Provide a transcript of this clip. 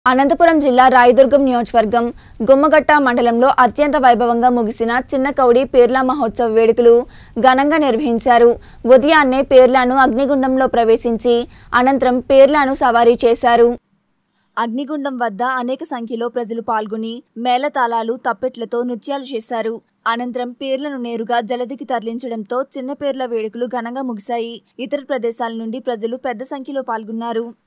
అనంతపురం జిల్లా రాయదుర్గం నియోజకవర్గం గుమ్మగట్ట మండలంలో అత్యంత వైభవంగా ముగిసిన చిన్న కౌడి పేర్ల మహోత్సవ వేడుకలు ఘనంగా నిర్వహించారు. ఉదయాన్నే పేర్లను అగ్నిగుండంలో ప్రవేశించి అనంతరం పేర్లను సవారీ చేశారు. అగ్నిగుండం వద్ద అనేక సంఖ్యలో ప్రజలు పాల్గొని మేళతాళాలు తప్పెట్లతో నృత్యాలు చేశారు. అనంతరం పేర్లను నేరుగా జలదికి తరలించడంతో చిన్న పేర్ల వేడుకలు ఘనంగా ముగిశాయి. ఇతర ప్రదేశాల నుండి ప్రజలు పెద్ద సంఖ్యలో పాల్గొన్నారు.